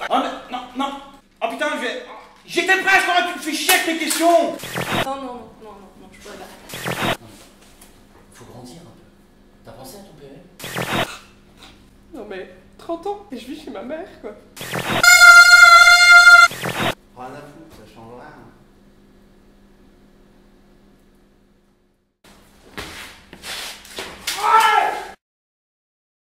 Oh mais non, non. Oh putain, j'étais presque, tu me fais chier avec tes questions. Non, je pourrais pas. Faut grandir un peu. T'as pensé à ton PV? Non mais, 30 ans et je vis chez ma mère, quoi.